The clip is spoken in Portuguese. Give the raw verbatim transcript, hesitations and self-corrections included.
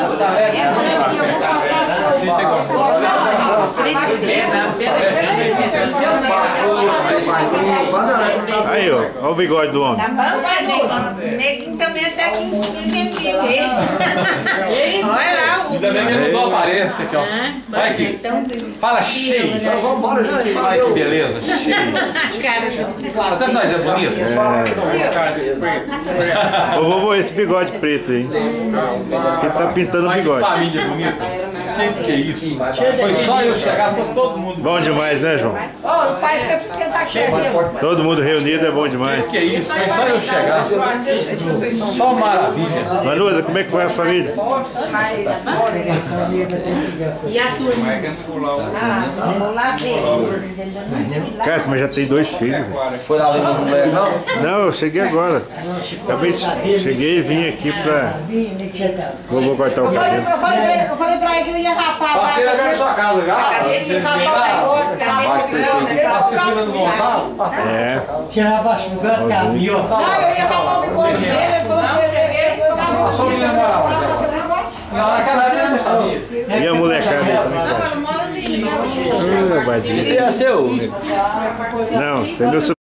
Aí, ó, olha o bigode do homem. Neguinho também até aqui inventivo, hein? Olha lá o... Ainda bem que ele mudou a aparência aqui, ó. Vai aqui. Fala cheio. Olha que beleza, cheio. Até nós é bonito. É. Ô, vovô, esse bigode preto, hein? Você tá pintando o bigode. Que família bonita. Que que é isso? Foi só eu chegar, ficou todo mundo. Bom demais, né, João? Ô, o pai que eu fiz sentar aqui. Todo mundo reunido é bom demais. Que que é isso? Foi só eu chegar. Só maravilha. Manuza, como é que vai a família? E a turma? Ah, vamos lá ver. Cássio, mas já tem dois filhos. Foi lá ver no mulher, não? Não, eu cheguei agora. Acabei de... Cheguei e vim aqui pra... Vou cortar o Eu falei, cabelo. eu falei pra ele, eu falei pra ele que eu ia rapar. Passei na minha sua casa já. Acabei de rapar o outro, Passei tirando vontade. É. Tirar baixo do gato, caminho. Não, eu ia rapar o bigode dele, ele falou que eu tava... Passou o menino moral. Não, naquela época eu não sabia. E a molecada aí, como é que tá? Ah, Badinho. Esse é seu? Não, você é meu